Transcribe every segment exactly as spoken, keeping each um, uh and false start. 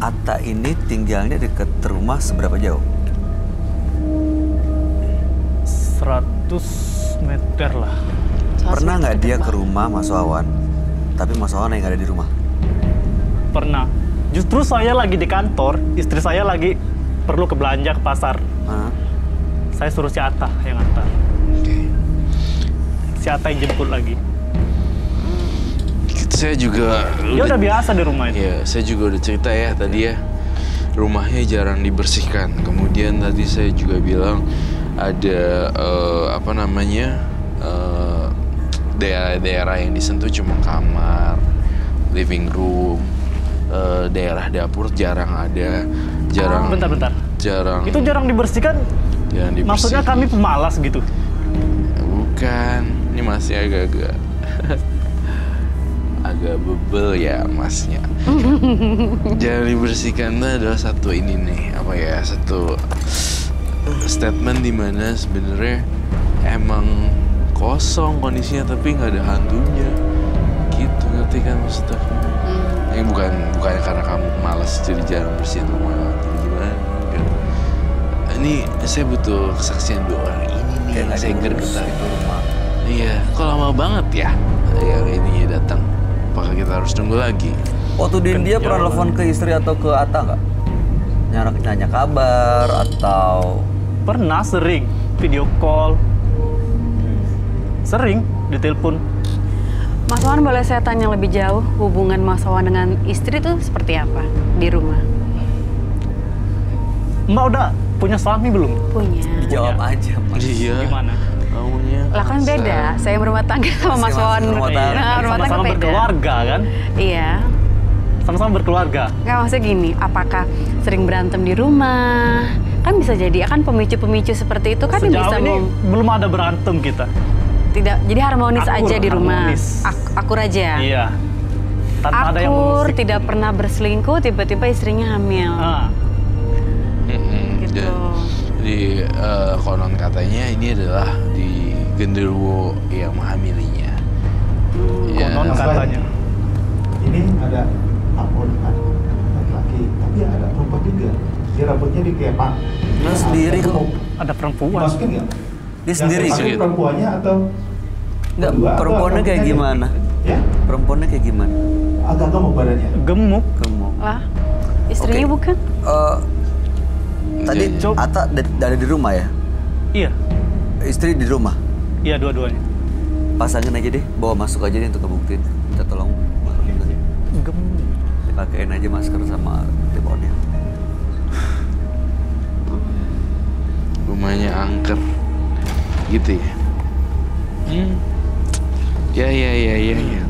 Atta ini tinggalnya dekat rumah seberapa jauh? seratus meter lah. Pernah nggak dia ke rumah Mas Wawan, tapi Mas Wawan yang ada di rumah? Pernah. Justru saya lagi di kantor, istri saya lagi perlu ke belanja ke pasar. Hah? Saya suruh si Atta yang antar. Oke. Si Atta yang jemput lagi. Saya juga... Dia udah biasa di rumah itu. Iya, saya juga udah cerita ya tadi ya. Rumahnya jarang dibersihkan. Kemudian tadi saya juga bilang ada uh, apa namanya uh, daerah-daerah yang disentuh cuma kamar, living room, uh, daerah dapur jarang ada, jarang. Bentar-bentar. Jarang. Itu jarang dibersihkan. Jarang dibersihkan. Maksudnya kami pemalas gitu. Bukan, ini masih agak-agak agak bebel ya masnya. Jarang dibersihkan itu adalah satu ini nih, apa ya, satu statement di mana sebenarnya emang kosong kondisinya tapi nggak ada hantunya gitu, ngerti kan maksudnya? Hmm. Ini bukan bukan karena kamu malas jadi jarang bersihin rumah atau gimana gitu. Ini saya butuh kesaksian dua orang ini nih yang saya gergetar itu rumah. Iya, kok lama banget ya yang ini datang? Apakah kita harus tunggu lagi? Waktu di India pernah telepon ke istri atau ke Atta nggak? Nanya, nanya kabar atau... Pernah, sering. Video call. Sering ditelepon. Mas Wawan, boleh saya tanya lebih jauh, hubungan Mas Wawan dengan istri itu seperti apa di rumah? Mbak udah punya suami belum? Punya. Dijawab aja, Mas. Iya. Gimana? Maunya. Lah kan beda, saya berumah tangga sama Mas Wawan. Rumah tangga. Nah, rumah tangga Sama-sama beda. berkeluarga kan? Iya. Sama-sama berkeluarga. Nggak, maksudnya gini, apakah sering berantem di rumah? Kan bisa jadi, kan pemicu-pemicu seperti itu kan yang Sejauh bisa ini meng- belum ada berantem kita. tidak, jadi harmonis Akur, aja di rumah. harmonis. Ak- akur aja. Iya. Tanpa ada yang Akur, mengusik. tidak pernah berselingkuh, tiba-tiba istrinya hamil. Ah, Mm-mm. Gitu. Dan- Jadi eh, konon katanya ini adalah di genderuwo yang menghamilinya. Ya, konon katanya. Ini ada aponekan laki-laki, tapi ada perempuan juga. Dia rambutnya dikepak. Dia sendiri kok. Ada perempuan. Dimasukin nggak? Dia sendiri. Yang sakit perempuannya atau Nggak, berdua, atau perempuannya kayak rambutnya gimana? Ya, Perempuannya kayak gimana? agak gemuk badannya. Gemuk. Kamu. Lah, istrinya Oke. bukan? Eh, tadi Jadi- Coba. Atta da- ada di rumah ya? Iya. Istri di rumah? Iya, dua-duanya. Pasangin aja deh, bawa masuk aja deh untuk ngebuktiin. Minta tolong. Gemuk. Dipakein aja masker sama teleponnya. rumahnya angker, gitu ya. Hmm. Ya ya ya ya ya.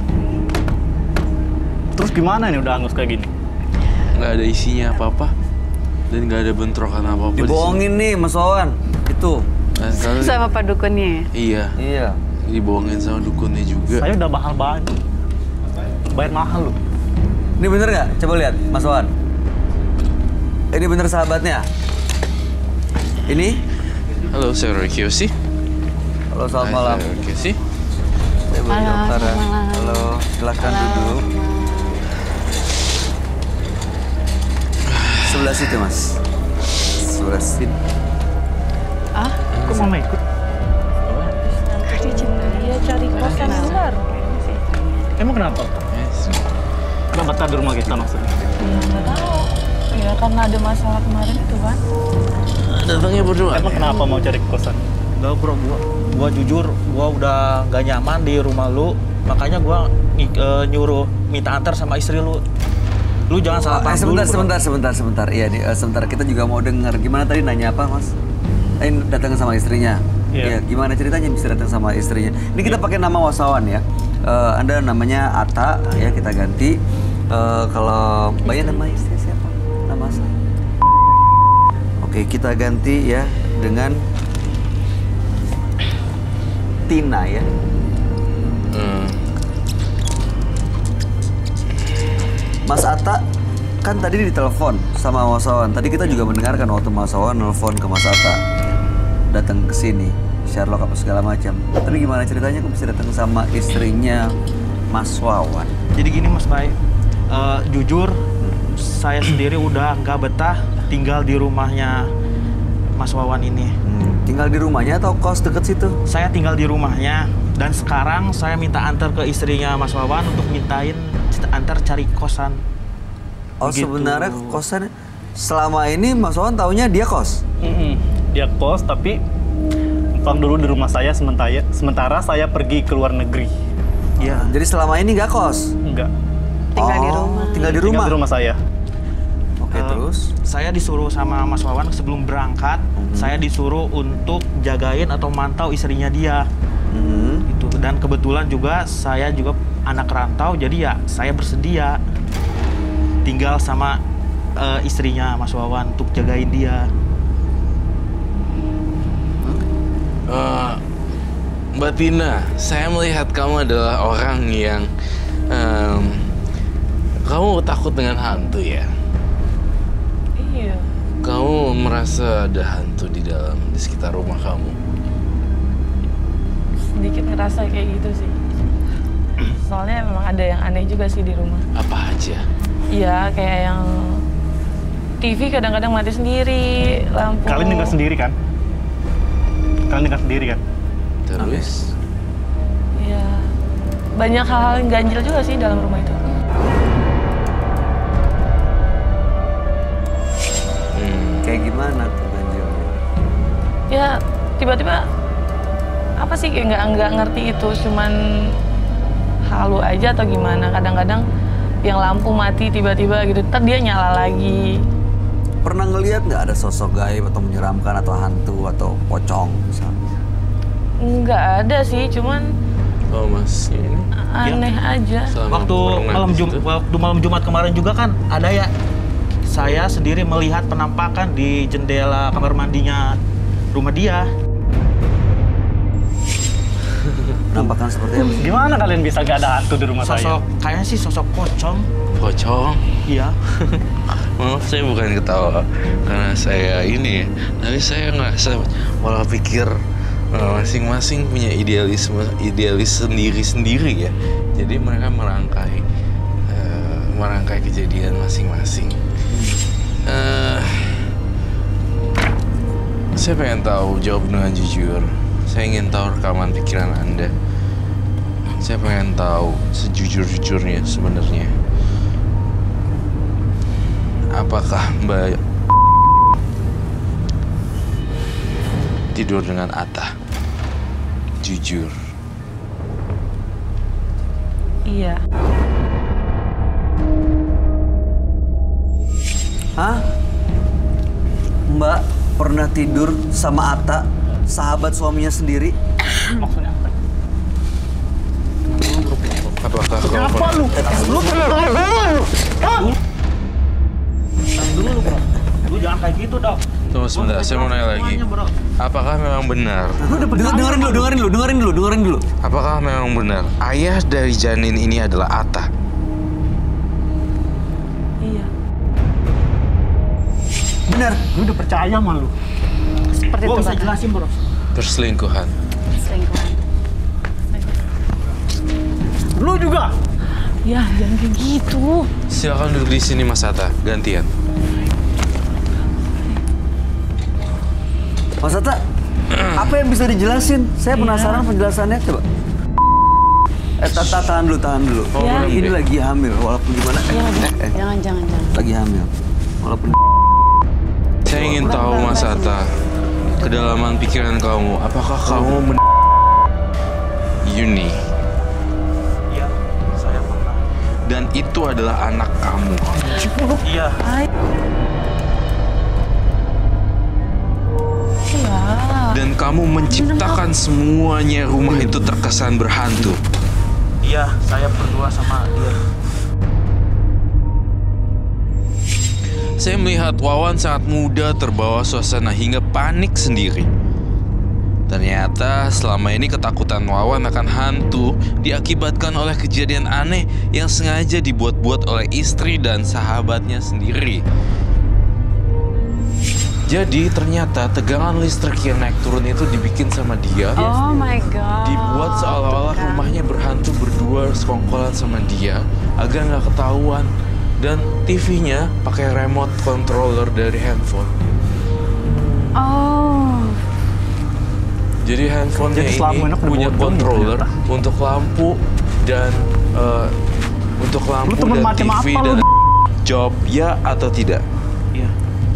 Terus gimana nih udah angus kayak gini? Nggak ada isinya apa-apa dan nggak ada bentrokan apa-apa. di sini. Dibohongin nih Mas Wawan. Itu. Dan kalian- Sama Pak Dukunnya ya? Iya, Iya. dibohongin sama dukunnya juga. Saya udah mahal banget. Bayar mahal loh. Ini bener nggak? Coba lihat, Mas Wawan. Ini bener sahabatnya? Ini? Halo, saya Roy Kiyoshi. Halo, selamat Hai, malam. saya Roy Kiyoshi. Saya Bayu Halo, Oktara. selamat malam. Halo, silakan duduk. Sebelah situ, Mas. Sebelah situ. Ah, Kok mama ikut? Dia cari kosan luar. Emang kenapa? Yes. Kenapa betah di rumah kita maksudnya? Nggak tahu. Ya karena ada masalah kemarin itu kan. Datangnya berdua. Emang kenapa mau cari kosan? Enggak bro, gua, gua jujur, gua udah gak nyaman di rumah lu. Makanya gua ng- eh, nyuruh minta antar sama istri lu. Lu jangan salah Eh, paham sebentar, dulu, bro. sebentar, sebentar, sebentar. Iya nih, eh, sebentar. Kita juga mau dengar. Gimana tadi nanya apa, Mas? Eh, datang sama istrinya. Iya. Iya. Gimana ceritanya bisa datang sama istrinya? Ini kita pakai nama Mas Wawan ya. Eh, anda namanya Atta, ya kita ganti. Eh, kalau Mbaknya nama istri siapa? Nama saya. Oke, kita ganti ya dengan Tina ya. Hmm. Mas Atta kan tadi ditelepon sama Mas Wawan. Tadi kita juga mendengarkan waktu Mas Wawan nelfon ke Mas Atta datang ke sini, Sherlock apa segala macam. Tapi gimana ceritanya kok bisa datang sama istrinya Mas Wawan? Jadi gini Mas Bay, Eh, jujur saya sendiri udah nggak betah tinggal di rumahnya Mas Wawan ini. Hmm, tinggal di rumahnya atau kos deket situ? Saya tinggal di rumahnya dan sekarang saya minta antar ke istrinya Mas Wawan untuk mintain antar cari kosan. Oh Begitu. sebenarnya kosan selama ini Mas Wawan taunya dia kos? Mm-mm. Dia kos tapi numpang dulu di rumah saya sementara sementara saya pergi ke luar negeri. Iya. Jadi selama ini nggak kos? Enggak. Tinggal di Oh, rumah. Tinggal di Tinggal rumah? di rumah saya. Oke Eh, terus? Saya disuruh sama Mas Wawan sebelum berangkat, Mhm. saya disuruh untuk jagain atau mantau istrinya dia. Hmm. Itu dan kebetulan juga saya juga anak rantau, jadi ya saya bersedia tinggal sama eh, istrinya Mas Wawan untuk jagain dia. Eh, Mbak Tina, saya melihat kamu adalah orang yang em, kamu takut dengan hantu ya. Iya. Kamu merasa ada hantu di dalam di sekitar rumah kamu. Sedikit ngerasa kayak gitu sih. Soalnya memang ada yang aneh juga sih di rumah. Apa aja? Iya, kayak yang T V kadang-kadang mati sendiri, lampu. Kalian tinggal sendiri kan? Kalian tinggal sendiri kan? Terus? Iya. Banyak hal-hal yang ganjil juga sih dalam rumah itu. Hmm. Kayak gimana tuh ganjilnya? Ya, tiba-tiba apa sih kayak nggak nggak ngerti itu, cuman halu aja atau gimana. Kadang-kadang yang lampu mati tiba-tiba gitu, ntar dia nyala lagi. Pernah ngelihat nggak ada sosok gaib atau menyeramkan atau hantu atau pocong misalnya? Nggak ada sih, cuman Oh mas, ini aneh aja. selama Waktu pernah malam di Jum situ? waktu malam Jumat kemarin juga kan ada ya. Saya sendiri melihat penampakan di jendela kamar mandinya rumah dia. Penampakan seperti apa? Gimana kalian bisa gak ada hantu di rumah Sosok saya? kayaknya sih sosok pocong. Pocong. Iya. Maaf, saya bukan ketawa karena saya ini, tapi saya nggak saya malah pikir eh, masing-masing punya idealisme idealis sendiri-sendiri ya. Jadi mereka merangkai eh, merangkai kejadian masing-masing. Eh, saya pengen tahu, jawab dengan jujur. Saya ingin tahu rekaman pikiran Anda. Saya pengen tahu sejujur-jujurnya sebenarnya. Apakah Mbak tidur dengan Atta? Jujur. Iya. Hah? Mbak pernah tidur sama Atta, sahabat suaminya sendiri? Maksudnya apa? Apakah kau Apa lu? Lu pernah Tenang dulu bro. Lu jangan kayak gitu dong. Tunggu sebentar, saya mau nanya lagi. Semuanya, bro. Apakah memang benar? Dengar- dengerin dulu, dengerin dulu, dengerin dulu, dengerin dulu. Apakah memang benar ayah dari janin ini adalah Atta? Iya. Benar. Lu udah percaya sama lu? Seperti Gua itu, bisa Pak. jelasin bro. Perselingkuhan. Selingkuhan. Lu juga? Ya, jangan kayak gitu. Silakan duduk di sini Mas Atta, gantian. Mas Atta, apa yang bisa dijelasin? Saya penasaran penjelasannya, coba. Eh, ta- ta- tahan dulu, tahan dulu. Oh, Ya. belum Ini deh. lagi hamil, walaupun gimana? Iya, Eh, eh, Jangan, jangan, jangan. lagi hamil. Walaupun Saya ingin tahu Mas Atta, kedalaman pikiran kamu, apakah kamu men Yuni Iya, saya pernah. dan itu adalah anak kamu? Iya. Iya. Dan kamu menciptakan semuanya rumah itu terkesan berhantu. Iya, saya berdua sama dia. Saya melihat Wawan sangat mudah terbawa suasana hingga panik sendiri. Ternyata selama ini ketakutan Wawan akan hantu diakibatkan oleh kejadian aneh yang sengaja dibuat-buat oleh istri dan sahabatnya sendiri. Jadi ternyata tegangan listrik yang naik turun itu dibikin sama dia. Oh my god. Dibuat seolah-olah rumahnya berhantu berdua sekongkolan sama dia agar nggak ketahuan dan T V-nya pakai remote controller dari handphone. Oh. Jadi handphonenya Jadi selama ini ini aku punya bodong controller ternyata. untuk lampu dan uh, untuk lampu temen dan macam T V apa dan lu? job ya atau tidak? Iya.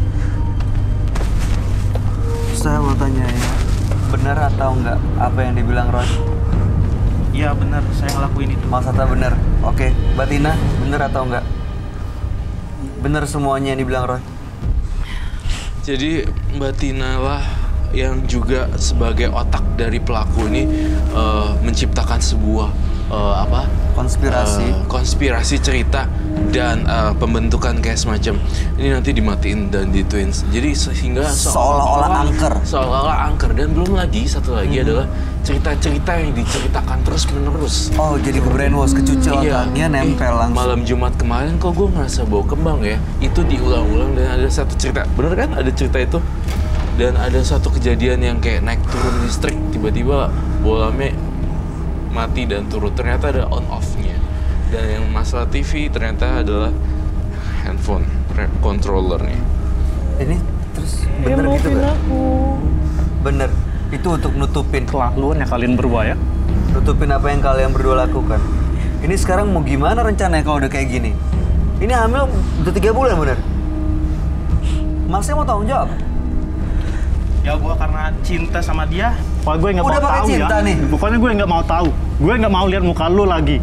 Saya mau tanya ya, benar atau enggak apa yang dibilang Roy? Iya benar, saya ngelakuin itu. Mas Atta benar. Oke, Mbak Tina, benar atau enggak? Benar semuanya yang dibilang Roy? Jadi Mbak Tina lah yang juga sebagai otak dari pelaku ini uh, menciptakan sebuah uh, apa Konspirasi. uh, konspirasi cerita dan uh, pembentukan kayak semacam ini nanti dimatiin dan dituin. Jadi sehingga Seolah-olah angker. seolah-olah angker dan belum lagi satu lagi adalah cerita-cerita yang diceritakan terus menerus. Oh, jadi ke brainwash, kecuci otaknya, nempel eh, langsung. Malam Jumat kemarin kok gue ngerasa bau kembang ya. Itu diulang-ulang dan ada satu cerita. Bener kan ada cerita itu? Dan ada satu kejadian yang kayak naik turun listrik. Tiba-tiba bolamnya mati dan turun. Ternyata ada on off-nya. Dan yang masalah T V ternyata adalah handphone, controllernya. Ini terus Dia bener gitu maafin nggak? aku. Bener. Itu untuk nutupin, Kelaluan ya kalian berdua ya. nutupin apa yang kalian berdua lakukan. Ini sekarang mau gimana rencananya kalau udah kayak gini? Ini hamil udah tiga bulan bener? Masnya mau tanggung jawab? Ya gue karena cinta sama dia. Wah, gue nggak mau Udah pakai tahu cinta ya. nih. Pokoknya gue nggak mau tahu. Gue nggak mau lihat muka lu lagi.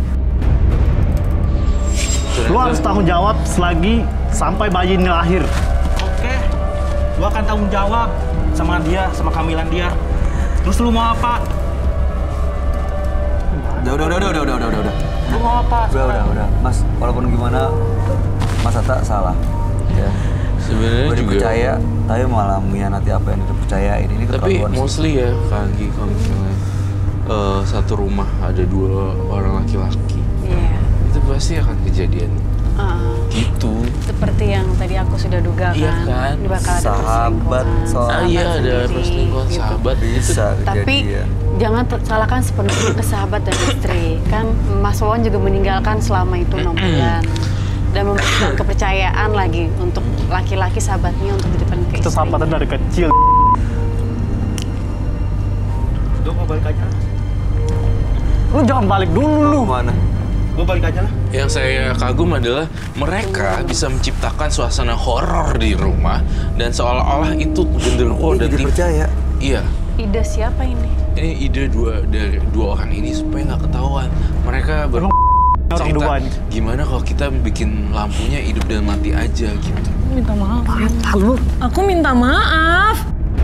Lu harus tanggung jawab selagi sampai bayi ini lahir. Oke, gue akan tanggung jawab sama dia, sama kehamilan dia. Terus lu mau apa? Udah, udah, udah, udah, udah, udah, udah, udah. Lu mau apa? Udah, udah, udah. Mas, walaupun gimana, Mas Atta salah. Ya. Sebenarnya Gue juga. dipercaya, tapi malah mengkhianati apa yang dipercayain. Ini Tapi keterlaluan sih. mostly ya, Kanggi, kalau misalnya eh, satu rumah ada dua orang laki-laki, Iya. itu pasti akan kejadian Ah, gitu. seperti yang tadi aku sudah duga kan. Iya kan? Ini bakal ada Sahabat, perselingkuhan. soal- Ah iya ada sendiri, perselingkuhan gitu. sahabat itu. Bisa Tapi kejadian. jangan ter- salahkan sepenuhnya ke sahabat dan istri. Kan Mas Wawan juga meninggalkan selama itu enam bulan. Dan memberikan kepercayaan lagi untuk laki-laki sahabatnya untuk di depan ke Kita istri. sahabatan dari kecil. Gue mau balik aja. Lu jangan balik dulu lu. Mana? Gue balik aja lah. Yang saya kagum adalah mereka bisa menciptakan suasana horor di rumah dan seolah-olah itu genderuwo Ini dan jadi ti- percaya. Iya. Ide siapa ini? Ini ide dua dari dua orang ini supaya nggak ketahuan. Mereka ber Orang cerita, duanya. gimana kalau kita bikin lampunya hidup dan mati aja gitu. Minta maaf. Lu Aku minta maaf.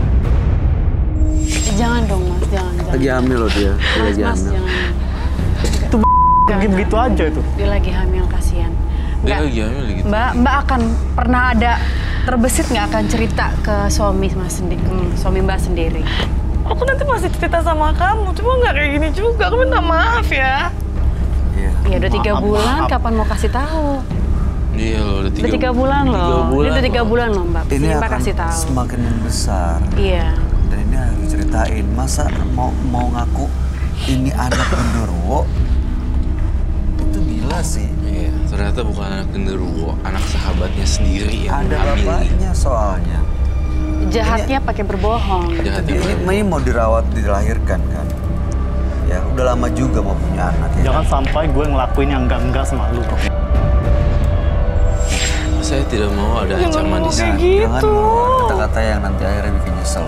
Eh, jangan dong Mas, jangan. jangan. Lagi hamil loh dia. Dia Mas, lagi Mas, hamil. jangan. itu pergi begitu aja itu. Dia lagi hamil, kasihan. Dia Nggak, lagi hamil gitu. Mbak, Mbak akan pernah ada terbesit nggak akan cerita ke suami Mas sendiri, ke suami Mbak sendiri? Aku nanti masih cerita sama kamu, cuma nggak kayak gini juga. Aku minta maaf ya. Iya. Ya udah tiga Maaf, bulan, maaf. kapan mau kasih tahu? Iya loh, udah tiga, Udah tiga bulan loh. Tiga bulan Ini udah tiga loh. bulan loh Mbak. Ini Mbak akan kasih tahu. semakin membesar. Iya. Dan ini harus diceritain. Masa mau mau ngaku ini anak genderuwo? Itu gila sih. Iya, ternyata bukan anak genderuwo, anak sahabatnya sendiri yang Ada hamil. bapaknya soalnya. Jahatnya pakai berbohong. Jahatnya Ini, berapa? ini mau dirawat, dilahirkan kan? Ya udah lama juga mau punya anak ya. Jangan sampai gue ngelakuin yang enggak-enggak sama lu. Saya tidak mau ada Jangan ancaman di ngomong sini. kayak Jangan gitu. ngeluarin kata-kata yang nanti akhirnya bikin nyesel.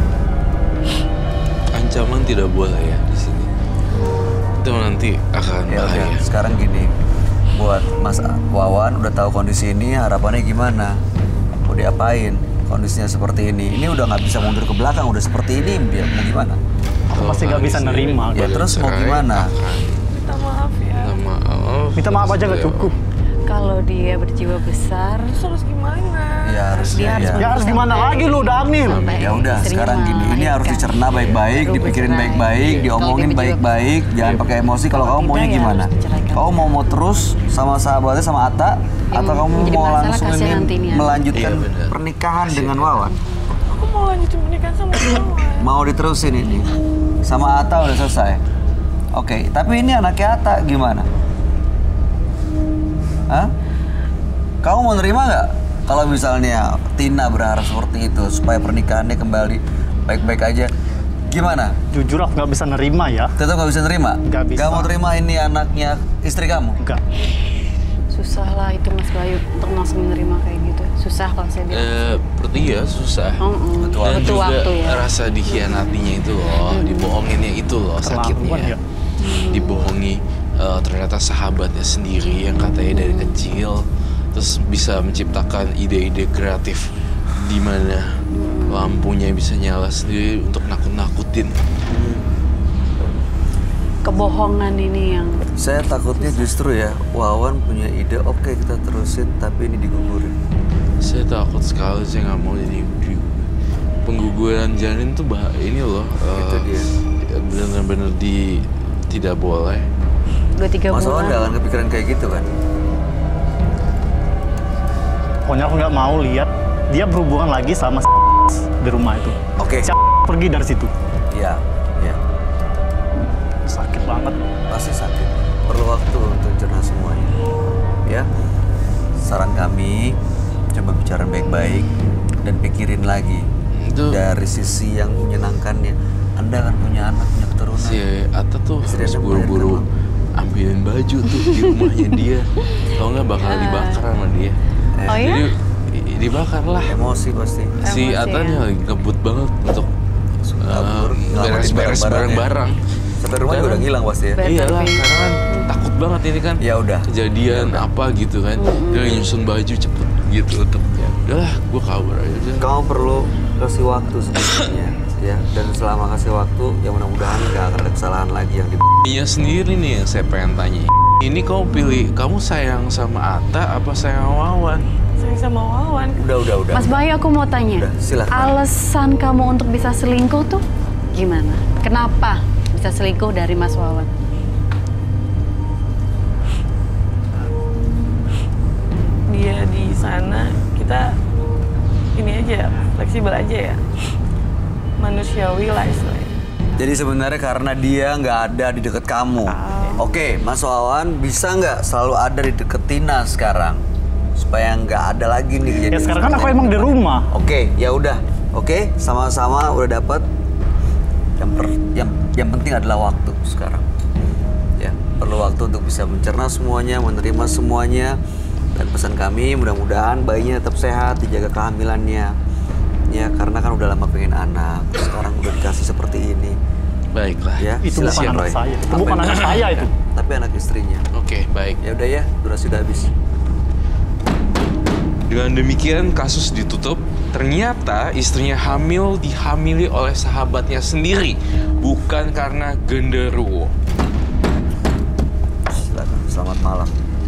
Ancaman tidak boleh ya di sini. Itu nanti akan Ya bahaya. udah, sekarang gini, buat Mas Wawan udah tahu kondisi ini, harapannya gimana? Mau diapain? Kondisinya seperti ini, ini udah nggak bisa mundur ke belakang, udah seperti ini, dia mau gimana? Aku Kalau pasti nggak bisa kondisi nerima. Ya, udah terus mau cerai, gimana? akan Minta maaf ya. minta maaf. Minta maaf aja nggak cukup. Kalau dia berjiwa besar, Terus harus gimana? Ya harusnya dia harus ya. Ya harus gimana lagi lu udah hamil. sampai Ya udah, istrinya sekarang gini, ini melahirkan. harus dicerna baik-baik, Baru dipikirin bercerai. baik-baik, Kalau diomongin dia berjiwa baik-baik, jangan pakai emosi. Kalau kamu tidak, maunya ya gimana? harus diceraikan. Kamu mau mau terus sama sahabatnya sama Atta, Yang atau kamu menjadi mau masalah langsung kasihan ini nanti ini ya. melanjutkan Iya, benar. pernikahan Kasihan. dengan Wawan? Aku mau lanjutin pernikahan sama kamu. Mau diterusin ini? Sama Atta udah selesai? Oke, tapi ini anaknya Atta gimana? Hah? Kamu mau nerima nggak kalau misalnya Tina berharap seperti itu supaya pernikahannya kembali baik-baik aja? Gimana? Jujur aku nggak bisa nerima ya. Tetap nggak bisa nerima? Nggak bisa. Gak mau terima ini anaknya istri kamu? Enggak. Susah lah itu Mas Bayu untuk langsung menerima kayak gitu. Susah kalau saya bilang. Eh, berarti ya susah. Oh, oh. Betul. Dan Butuh juga waktu ya. rasa dikhianatinya itu loh, dibohonginnya itu loh Keterlaluan sakitnya. ya. Dibohongi eh, ternyata sahabatnya sendiri yang katanya dari kecil terus bisa menciptakan ide-ide kreatif di mana lampunya bisa nyala sendiri untuk nakut-nakutin. Kebohongan ini yang Saya takutnya justru ya, Wawan punya ide, oke kita terusin, tapi ini digugurin. Saya takut sekali, saya nggak mau jadi di- pengguguran janin tuh bah ini loh. Itu eh, dia. Bener-bener di tidak boleh. dua tiga Mas Wawan bulan. gak akan kepikiran kayak gitu kan? Pokoknya aku nggak mau lihat dia berhubungan lagi sama di rumah itu. Oke. Siapa pergi dari situ? Iya, iya. Sakit banget. Pasti sakit. Perlu waktu untuk cerna semuanya. Ya. Saran kami, coba bicara baik-baik dan pikirin lagi Itu dari sisi yang menyenangkannya. Anda kan punya anak, punya keturunan. si Ata tuh Istri harus Anda buru-buru melahirkan, ambilin baju tuh di rumahnya dia. Kalau nggak bakal dibakar sama dia. Oh ya? Jadi i- dibakar lah. Emosi pasti. Si Emosi, Atanya ya. lagi ngebut banget untuk Kabur, uh, nyelamatin beres-beres barang-barangnya. barang-barang. Sampai rumah juga Dan- udah ngilang pasti ya. Better Iya lah, be. karena kan takut banget ini kan. Ya udah. Kejadian apa gitu kan. Dia lagi nyusun baju cepet gitu untuk. Udahlah, gue kabur aja. Udah. Kamu perlu kasih waktu sebenarnya, ya. Dan selama kasih waktu, ya mudah-mudahan nggak akan ada kesalahan lagi yang di. Iya sendiri nih yang saya pengen tanya. Ini kamu pilih, kamu sayang sama Ata apa sayang sama Wawan? Sayang sama Wawan. Udah, udah, udah. Mas Bayu aku mau tanya. Udah, silakan. Alasan kamu untuk bisa selingkuh tuh gimana? Kenapa bisa selingkuh dari Mas Wawan? Dia di sana, kita ini aja, fleksibel aja ya. Manusiawi lah istilahnya. Jadi sebenarnya karena dia nggak ada di deket kamu. Oke, Mas Wawan bisa nggak selalu ada di deket Tina sekarang? Supaya nggak ada lagi nih Ya kejadian sekarang kan aku seperti emang ini. di rumah. Oke, ya udah. Oke, sama-sama udah dapat. Yang per, yang yang penting adalah waktu sekarang. Ya, perlu waktu untuk bisa mencerna semuanya, menerima semuanya. Dan pesan kami, mudah-mudahan bayinya tetap sehat, dijaga kehamilannya. Ya, karena kan udah lama pengen anak. Sekarang udah dikasih seperti ini. Baiklah. Ya, Itu bukan silakan, anak Roy. saya. Itu Apa bukan yang- anak saya itu. Tapi anak istrinya. Oke, baik. Ya udah ya, durasi udah habis. Dengan demikian kasus ditutup. Ternyata istrinya hamil dihamili oleh sahabatnya sendiri, bukan karena genderuwo. Silakan. Selamat malam.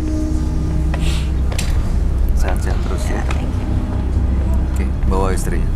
Sehat-sehat terus ya. Oke, bawa istrinya.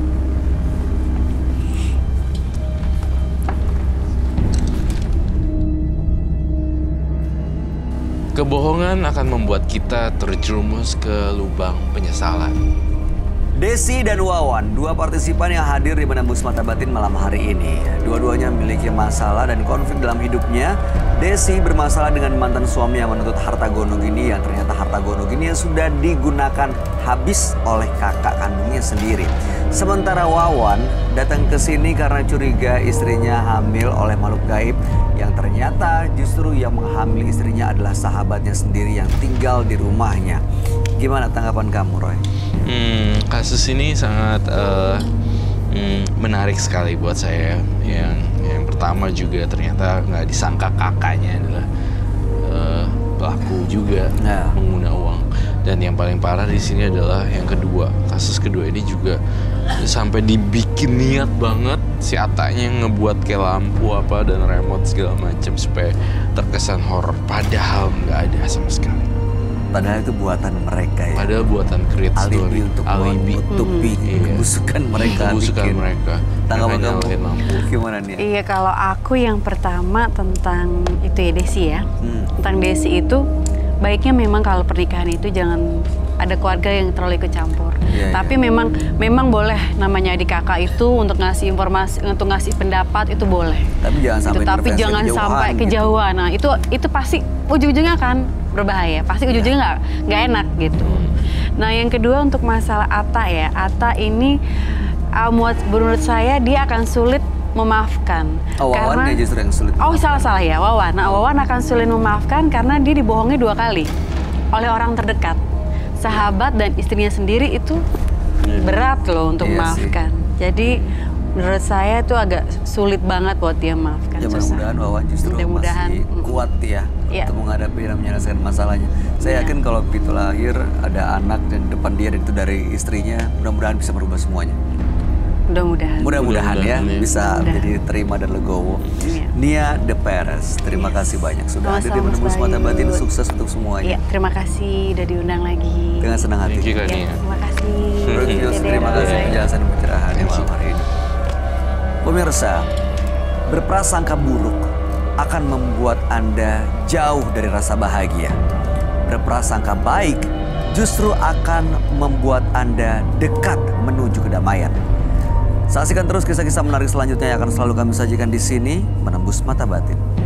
Kebohongan akan membuat kita terjerumus ke lubang penyesalan. Desi dan Wawan, dua partisipan yang hadir di Menembus Mata Batin malam hari ini. Dua-duanya memiliki masalah dan konflik dalam hidupnya. Desi bermasalah dengan mantan suami yang menuntut harta gonogini yang ternyata harta gonogini yang sudah digunakan habis oleh kakak kandungnya sendiri. Sementara Wawan datang ke sini karena curiga istrinya hamil oleh makhluk gaib yang ternyata justru yang menghamili istrinya adalah sahabatnya sendiri yang tinggal di rumahnya. Gimana tanggapan kamu, Roy? Hmm, kasus ini sangat eh, hmm, menarik sekali buat saya. Yang yang pertama juga ternyata nggak disangka kakaknya adalah eh, pelaku juga Ya. mengguna uang. Dan yang paling parah di sini adalah yang kedua. Kasus kedua ini juga sampai dibikin niat banget si Atanya ngebuat kayak lampu apa dan remote segala macam supaya terkesan horor. Padahal nggak ada sama sekali. Padahal itu buatan mereka ya. Padahal buatan create Alibi story, untuk alibi. menutupi Iya. kebusukan mereka. Kebusukan bikin. mereka. Tanggapan Mereka kamu nyalain lampu. gimana nih? Iya, kalau aku yang pertama tentang itu ya Desi ya. Hmm. Tentang Desi itu baiknya memang kalau pernikahan itu jangan ada keluarga yang terlalu ikut campur. Iya, Tapi memang memang boleh namanya adik kakak itu untuk ngasih informasi, untuk ngasih pendapat itu boleh. Tapi jangan sampai Gitu, tapi intervensi jangan kejauhan sampai gitu. kejauhan. Nah, itu itu pasti ujung-ujungnya kan berbahaya. Pasti ujung-ujungnya nggak nggak enak gitu. Nah yang kedua untuk masalah Atta ya, Atta ini uh, menurut saya dia akan sulit memaafkan. Oh, Wawan dia justru yang sulit. Oh salah-salah ya, Wawan. Nah Wawan akan sulit memaafkan karena dia dibohongi dua kali oleh orang terdekat. Sahabat dan istrinya sendiri itu berat loh untuk Iya memaafkan. Jadi menurut saya itu agak sulit banget buat dia memaafkan. Ya susah. mudah-mudahan Wawan justru Mudah-mudahan, masih mm. kuat ya Iya. untuk menghadapi dan menyelesaikan masalahnya. Saya Iya. yakin kalau begitu lahir ada anak dan depan dia dan itu dari istrinya, mudah-mudahan bisa merubah semuanya. Mudah-mudahan. Mudah-mudahan ya Mudah-mudahan ya. bisa Mudah. menjadi terima dan legowo. Iya. Nia De Perez, terima Yes. kasih banyak sudah hadir di Sama-sama, Menembus Mas Mata Batin. Bayu. Sukses untuk semuanya. Iya, terima kasih udah diundang lagi. Dengan senang hati. Thank you, Kak Ya, Nia. terima kasih. Bro Gius, Dede terima kasih Roy. penjelasan dan pencerahannya malam hari ini. Pemirsa, berprasangka buruk akan membuat Anda jauh dari rasa bahagia. Berprasangka baik justru akan membuat Anda dekat menuju kedamaian. Saksikan terus kisah-kisah menarik selanjutnya yang akan selalu kami sajikan di sini, Menembus Mata Batin.